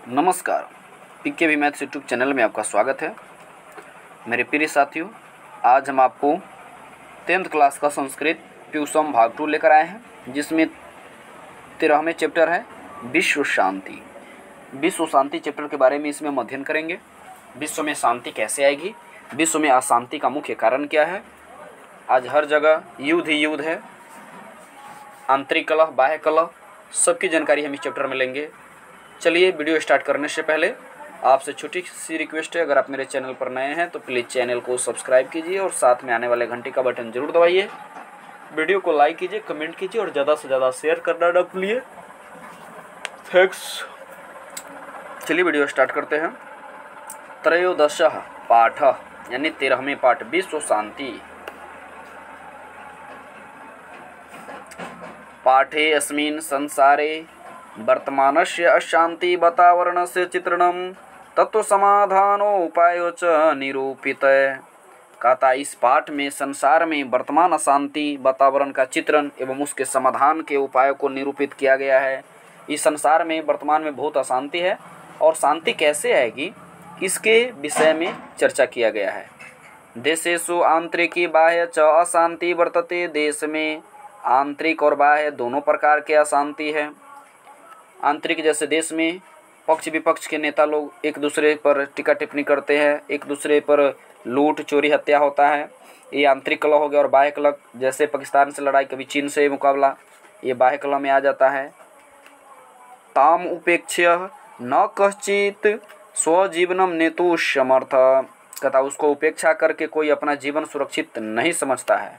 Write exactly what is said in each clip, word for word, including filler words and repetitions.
नमस्कार, पीके भी maths YouTube channel में आपका स्वागत है। मेरे प्रिय साथियों, आज हम आपको टेंथ क्लास का संस्कृत ट्यूशन भाग टू लेकर आए हैं, जिसमें तेरहवें चैप्टर है विश्व शांति। विश्व शांति चैप्टर के बारे में इसमें हम अध्ययन करेंगे। विश्व में शांति कैसे आएगी, विश्व में अशांति का मुख्य कारण क्या है। आज हर जगह युद्ध ही युद्ध है, आंतरिक कलह, बाह्य कलह, सबकी जानकारी हम इस चैप्टर में लेंगे। चलिए, वीडियो स्टार्ट करने से पहले आपसे छोटी सी रिक्वेस्ट है, अगर आप मेरे चैनल पर नए हैं तो प्लीज़ चैनल को सब्सक्राइब कीजिए और साथ में आने वाले घंटे का बटन जरूर दबाइए। वीडियो को लाइक कीजिए, कमेंट कीजिए और ज़्यादा से ज़्यादा शेयर करना न भूलिए। थैंक्स। चलिए वीडियो स्टार्ट करते हैं। त्रयोदशः पाठ यानी तेरहवें पाठ, विश्व शांति। पाठे अस्मिन् संसारे वर्तमानस्य अशांति वातावरणस्य चित्रणं तत्वसमाधानोपायो च निरूपितः। कहता इस पाठ में संसार में वर्तमान अशांति वातावरण का चित्रण एवं उसके समाधान के उपायों को निरूपित किया गया है। इस संसार में वर्तमान में बहुत अशांति है और शांति कैसे आएगी, इसके विषय में चर्चा किया गया है। देशेषु आंतरिकी बाह्य च अशांति वर्तते। देश में आंतरिक और बाह्य दोनों प्रकार के अशांति है। आंतरिक जैसे देश में पक्ष विपक्ष के नेता लोग एक दूसरे पर टीका टिप्पणी करते हैं, एक दूसरे पर लूट चोरी हत्या होता है, ये आंतरिक कलह हो गया। और बाह्य कलह जैसे पाकिस्तान से लड़ाई, कभी चीन से मुकाबला, ये बाह्य कलह में आ जाता है। ताम उपेक्ष्य न कश्चित स्वजीवनम नेतु समर्थ। कहता उसको उपेक्षा करके कोई अपना जीवन सुरक्षित नहीं समझता है,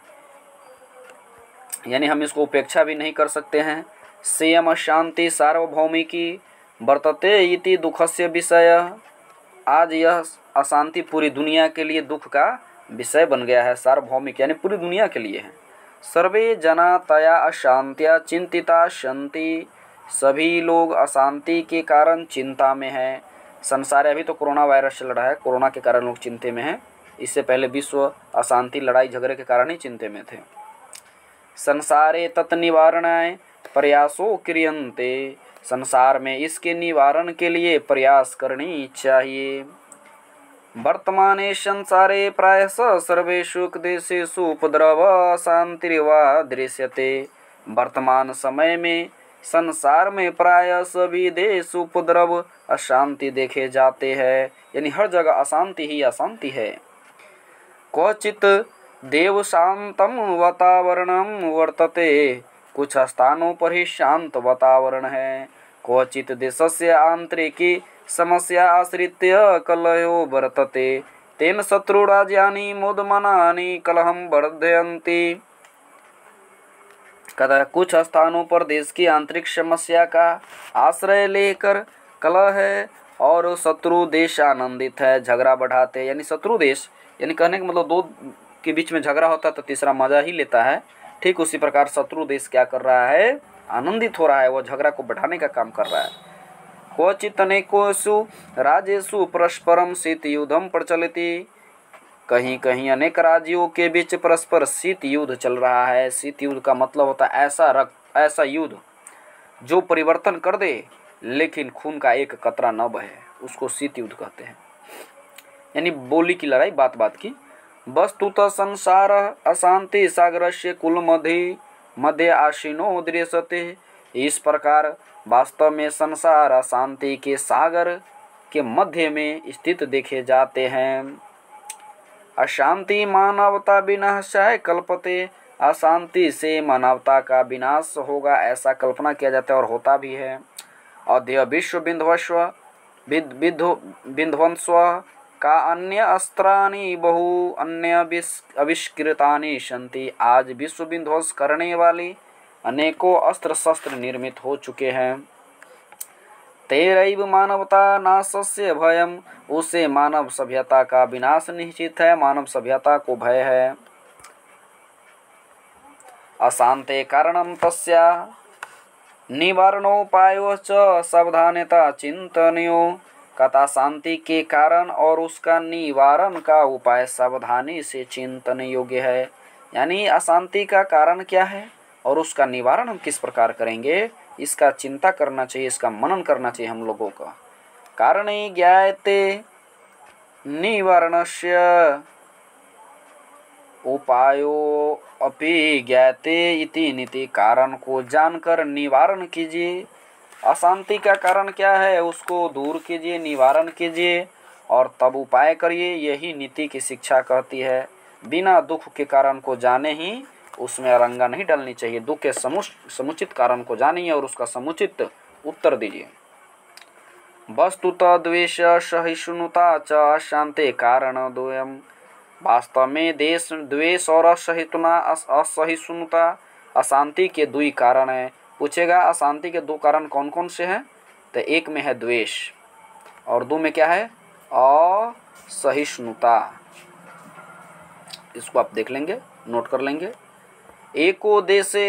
यानी हम इसको उपेक्षा भी नहीं कर सकते हैं। सेयम शांति सार्वभौमिकी वर्तते इति दुखस्य विषय। आज यह अशांति पूरी दुनिया के लिए दुख का विषय बन गया है। सार्वभौमिक यानी पूरी दुनिया के लिए है। सर्वे जना तया अशांत्या चिंतिता सन्ति। सभी लोग अशांति के कारण चिंता में हैं। संसार अभी तो कोरोना वायरस चल रहा है, कोरोना के कारण लोग चिंता में हैं। इससे पहले विश्व अशांति लड़ाई झगड़े के कारण ही चिंता में थे। संसारे तत् निवारणाय प्रयासों क्रियन्ते। संसार में इसके निवारण के लिए प्रयास करनी चाहिए। वर्तमाने संसारे प्रायशः सर्वेषु देशेषु उपद्रव शांतिर्वा दृश्यते। वर्तमान समय में संसार में प्राय सभी देश उपद्रव अशांति देखे जाते हैं, यानी हर जगह अशांति ही अशांति है। क्वचित देव शांतम वातावरणम वर्तते। कुछ स्थानों पर ही शांत वातावरण है। क्वचित देशस्य आंतरिकी समस्या आश्रित्य कलयो वर्तते। तेन शत्रुराज्यानि मोदमनानि कलहम वर्धयन्ति। कहता है कुछ स्थानों पर देश की आंतरिक समस्या का आश्रय लेकर कलह है और शत्रु देश आनंदित है, झगड़ा बढ़ाते। यानी शत्रु देश, यानी कहने का मतलब दो के बीच में झगड़ा होता है तो तीसरा मजा ही लेता है। ठीक उसी प्रकार शत्रु देश क्या कर रहा है, आनंदित हो रहा है, वो झगड़ा को बढ़ाने का काम कर रहा है। क्वचित अनेकोषु राज्येषु परस्परम शीत युद्धम प्रचलति। कहीं कहीं अनेक राज्यों के बीच परस्पर शीत युद्ध चल रहा है। शीत युद्ध का मतलब होता है ऐसा रक्त, ऐसा युद्ध जो परिवर्तन कर दे लेकिन खून का एक कतरा न बहे, उसको शीत युद्ध कहते हैं। यानी बोली की लड़ाई, बात बात की। वस्तुतः संसार अशांति सागरस्य कुल मध्य मध्य आशीनो दृश्यते। इस प्रकार वास्तव में संसार अशांति के सागर के मध्य में स्थित देखे जाते हैं। अशांति मानवता विनाशाय कल्पते। अशांति से मानवता का विनाश होगा ऐसा कल्पना किया जाता है और होता भी है। अद्य विश्व विध्वंस्व विध्वंस्व का अन्य अस्त्राणि बहु अन्य आविष्कृतानि सन्ति। आज विश्व विध्वंस करने वाले अनेकों अस्त्र शस्त्र निर्मित हो चुके हैं। तेरैव मानवता नाशस्य भयम। उसे मानव सभ्यता का विनाश निश्चित है, मानव सभ्यता को भय है। अशांते कारणम तस्या निवारणोपायो च सावधानता चिंतनीयो। कथा शांति के कारण और उसका निवारण का उपाय सावधानी से चिंतन योग्य है। यानी अशांति का कारण क्या है और उसका निवारण हम किस प्रकार करेंगे, इसका चिंता करना चाहिए, इसका मनन करना चाहिए हम लोगों का। कारणे ज्ञायते निवारणस्य उपायो अपि ज्ञाते इति नीति। कारण को जानकर निवारण कीजिए। अशांति का कारण क्या है उसको दूर कीजिए, निवारण कीजिए और तब उपाय करिए। यही नीति की शिक्षा कहती है। बिना दुख के कारण को जाने ही उसमें अरंगा नहीं डालनी चाहिए। दुख के समुचित कारण को जानिए और उसका समुचित उत्तर दीजिए। वस्तुतः द्वेष सहिष्णुता च अशांति कारण द्वयम्। वास्तव में देश द्वेष और असहिष्णुता असहिष्णुता अशांति के दो ही कारण है। पूछेगा अशांति के दो कारण कौन कौन से हैं, तो एक में है द्वेष और दो में क्या है, असहिष्णुता। इसको आप देख लेंगे, नोट कर लेंगे। एको देशे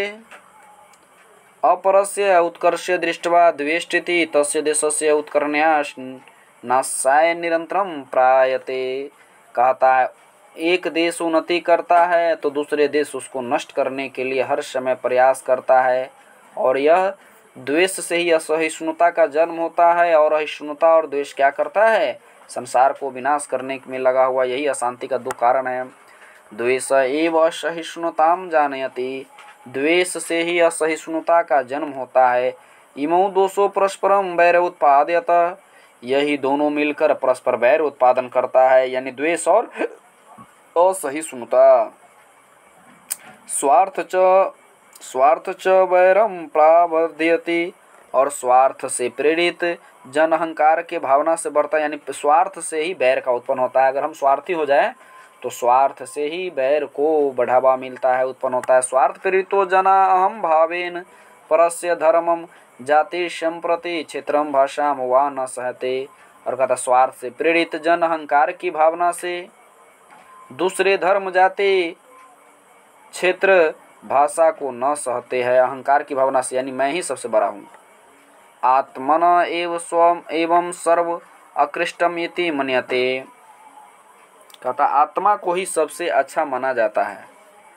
अपरस्य उत्कर्षे दृष्ट्वा द्वेष्टिति तस्य देशस्य उत्कर्ण्याश नाशाय निरंतरम प्रायते। कहता है एक देश उन्नति करता है तो दूसरे देश उसको नष्ट करने के लिए हर समय प्रयास करता है, और यह द्वेष से ही असहिष्णुता का जन्म होता है। और असहिष्णुता और द्वेष क्या करता है, संसार को विनाश करने में लगा हुआ। यही अशांति का दो कारण है। द्वेष एव असहिष्णुताम जानयति। द्वेष से ही असहिष्णुता का जन्म होता है। इमौ दोषो परस्परम वैर उत्पादयत। यही दोनों मिलकर परस्पर वैर उत्पादन करता है, यानी द्वेष और असहिष्णुता। स्वार्थ च स्वार्थ च वैरम प्रावर्धयति। और स्वार्थ से प्रेरित जन अहंकार के भावना से बढ़ता है, यानी स्वार्थ से ही बैर का उत्पन्न होता है। अगर हम स्वार्थी हो जाए तो स्वार्थ से ही बैर को बढ़ावा मिलता है, उत्पन्न होता है। स्वार्थ प्रेरितो जना अहम भावेन परस्य धर्मम जाति संप्रति क्षेत्रम भाषाम वा न सहते। और कहता स्वार्थ से प्रेरित जन अहंकार की भावना से दूसरे धर्म जाति क्षेत्र भाषा को न सहते हैं, अहंकार की भावना से, यानी मैं ही सबसे बड़ा हूँ। आत्मन एव स्वम एवं सर्व अकृष्टम इति मन्यते। कहता आत्मा को ही सबसे अच्छा माना जाता है।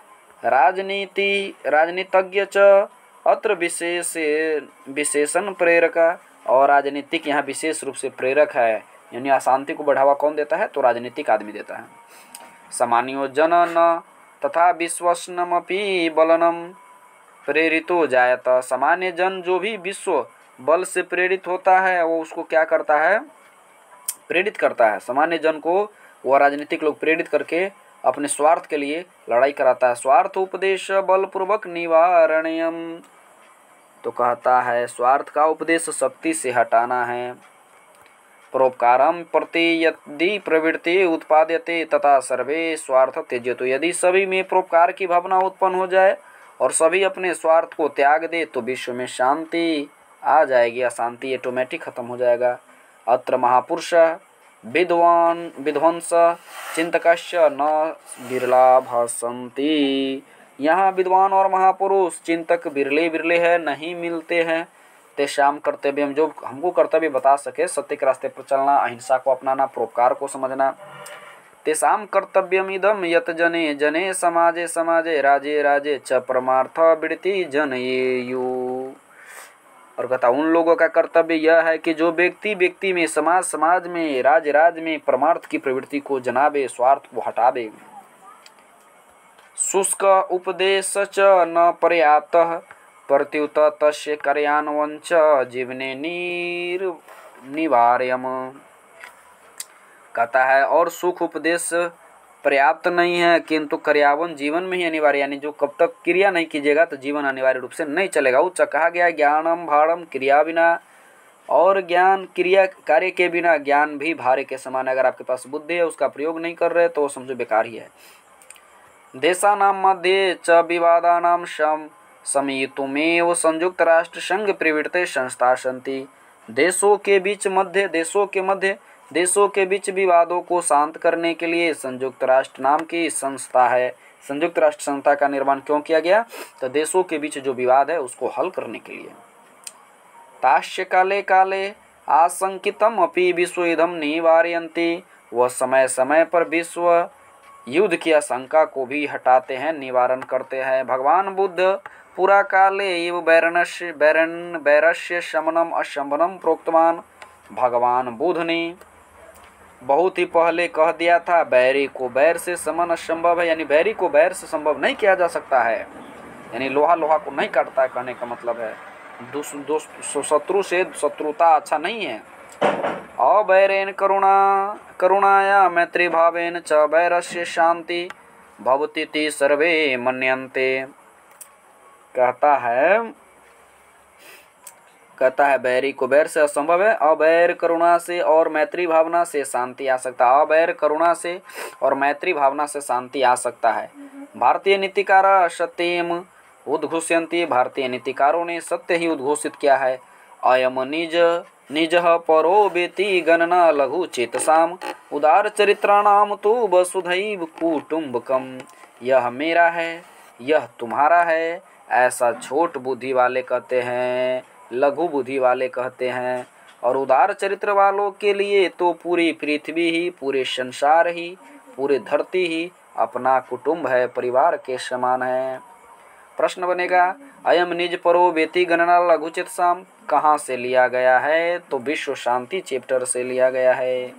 राजनीति राजनीतिज्ञ च अत्र विशेष विशेषण प्रेरक। और राजनीतिक यहाँ विशेष रूप से प्रेरक है, यानी अशांति को बढ़ावा कौन देता है, तो राजनीतिक आदमी देता है। सामान्यो जन न तथा विश्वसनमपि बलनम प्रेरितो जायत। सामान्य जन जो भी विश्व बल से प्रेरित होता है वो उसको क्या करता है, प्रेरित करता है। सामान्य जन को वह राजनीतिक लोग प्रेरित करके अपने स्वार्थ के लिए लड़ाई कराता है। स्वार्थ उपदेश बलपूर्वक निवारणयम। तो कहता है स्वार्थ का उपदेश शक्ति से हटाना है। परोपकारम प्रति यदि प्रवृत्ति उत्पाद्यते तथा सर्वे स्वार्थ त्यज्यतो। यदि सभी में परोपकार की भावना उत्पन्न हो जाए और सभी अपने स्वार्थ को त्याग दे तो विश्व में शांति आ जाएगी, अशांति ऑटोमेटिक खत्म हो जाएगा। अत्र महापुरुष विद्वान विध्वंस चिंतकश्च न बिरला भासन्ति। यहाँ विद्वान और महापुरुष चिंतक बिरले बिरले हैं, नहीं मिलते हैं। तेषाम कर्तव्य, हम जो हमको कर्तव्य बता सके, सत्य के रास्ते पर चलना, अहिंसा को अपनाना, परोपकार को समझना। तेषाम कर्तव्यम इदम यत जने जने समाजे समाजे राजे राजे च परमार्थ वृत्ति जनयेयु। और कहता उन लोगों का कर्तव्य यह है कि जो व्यक्ति व्यक्ति में, समाज समाज में, राज राज में परमार्थ की प्रवृत्ति को जनाबे, स्वार्थ को हटाबे। शुष्क उपदेश च न पर्याप्तः प्रत्युत तस्य कार्यान्वयञ्च जीवने निर निवार्यम। कहता है और सुख उपदेश पर्याप्त नहीं है, किंतु कार्यान्वयन जीवन में ही अनिवार्य, यानी जो कब तक क्रिया नहीं कीजिएगा तो जीवन अनिवार्य रूप से नहीं चलेगा। उच्च कहा गया ज्ञानम भाड़म क्रिया बिना, और ज्ञान क्रिया कार्य के बिना ज्ञान भी भारे के समान है। अगर आपके पास बुद्धि है उसका प्रयोग नहीं कर रहे तो वो समझो बेकार ही है। देशानां मध्ये च विवादानां सम समेतुमेव संयुक्त राष्ट्र संघ प्रवृत्ते संस्था सन्ति। देशों के बीच मध्य देशों के मध्य देशों के बीच विवादों को शांत करने के लिए संयुक्त राष्ट्र नाम की संस्था है। संयुक्त राष्ट्र संस्था का निर्माण क्यों किया गया, तो देशों के बीच जो विवाद है उसको हल करने के लिए। ताश्य काले काले आशंकितम अपि विश्व इदम निवारयन्ति। वह समय समय पर विश्व युद्ध की आशंका को भी हटाते हैं, निवारण करते हैं। भगवान बुद्ध पुरा काले एव बैरणस्य बैरन बैरस्य शमनम अशंभनम प्रोक्तवान। भगवान बुद्ध ने बहुत ही पहले कह दिया था, बैरी को बैर से समन असंभव है, यानी बैरी को बैर से संभव नहीं किया जा सकता है, यानी लोहा लोहा को नहीं काटता है, कहने का मतलब है दुस, दुस, शत्रु से शत्रुता अच्छा नहीं है। अवैरेन करुणा करुणाया मैत्री भावेन च वैरस्य शांति भवतीति सर्वे मन्यन्ते। कहता है कहता है बैरी को बैर से असंभव है, अवैर करुणा से और मैत्री भावना से शांति आ सकता है। अवैर करुणा से और मैत्री भावना से शांति आ सकता है। भारतीय नीतिकार सत्यम उद्घोषयन्ति, भारतीय नीतिकारों ने सत्य ही उद्घोषित किया है। अयम निज निज परो बेति गणना लघु चेतसाम उदार चरित्राणाम तो वसुधैव कुटुम्बकम। यह मेरा है, यह तुम्हारा है, ऐसा छोट बुद्धि वाले कहते हैं, लघु बुद्धि वाले कहते हैं, और उदार चरित्र वालों के लिए तो पूरी पृथ्वी ही, पूरे संसार ही, पूरी धरती ही अपना कुटुंब है, परिवार के समान है। प्रश्न बनेगा, अयम निज परो वेति गणना लघुचित साम कहाँ से लिया गया है? तो विश्व शांति चैप्टर से लिया गया है।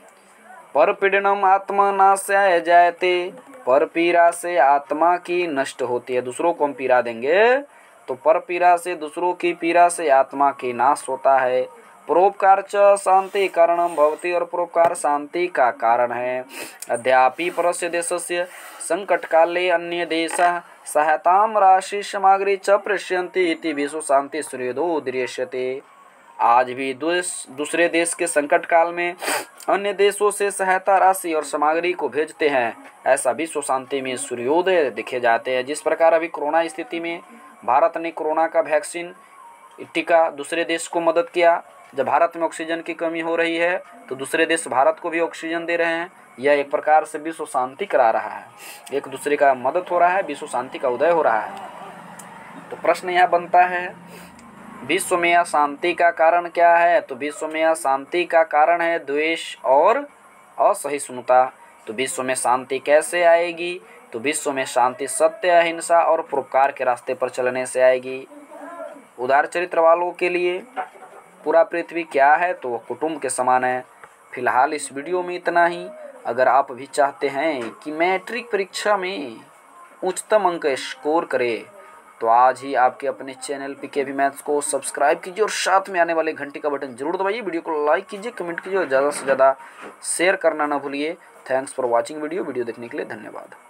पर पीड़नम आत्मा नाशाय जायते, पर पीड़ा से आत्मा की नष्ट होती है। दूसरों को हम पीड़ा देंगे तो पर पीड़ा से, दूसरों की पीड़ा से आत्मा की नाश होता है। परोपकार च शांति कारणम भवति, और परोपकार शांति का कारण है। अद्यापि परस्य देशस्य संकट काले अन्य देशः सहायताम राशि सामग्री च प्रेष्यन्ति इति विश्व शांति सूर्योदयो दृश्यते। आज भी दूसरे देश के संकट काल में अन्य देशों से सहायता राशि और सामग्री को भेजते हैं, ऐसा विश्व शांति में सूर्योदय दिखे जाते हैं। जिस प्रकार अभी कोरोना स्थिति में भारत ने कोरोना का वैक्सीन टीका दूसरे देश को मदद किया, जब भारत में ऑक्सीजन की कमी हो रही है तो दूसरे देश भारत को भी ऑक्सीजन दे रहे हैं। यह एक प्रकार से विश्व शांति करा रहा है, एक दूसरे का मदद हो रहा है, विश्व शांति का उदय हो रहा है। तो प्रश्न यह बनता है, विश्व में अशांति का कारण क्या है? तो विश्व में अशांति का कारण है द्वेष और असहिष्णुता। तो विश्व में शांति कैसे आएगी? तो विश्व में शांति सत्य, अहिंसा और परोपकार के रास्ते पर चलने से आएगी। उदार चरित्र वालों के लिए पूरा पृथ्वी क्या है? तो वह कुटुंब के समान है। फिलहाल इस वीडियो में इतना ही। अगर आप भी चाहते हैं कि मैट्रिक परीक्षा में उच्चतम अंक स्कोर करे तो आज ही आपके अपने चैनल पीकेवी मैथ्स को सब्सक्राइब कीजिए और साथ में आने वाले घंटी का बटन जरूर दबाइए। वीडियो को लाइक कीजिए, कमेंट कीजिए और ज़्यादा से ज़्यादा शेयर करना ना भूलिए। Thanks for watching video video देखने के लिए धन्यवाद।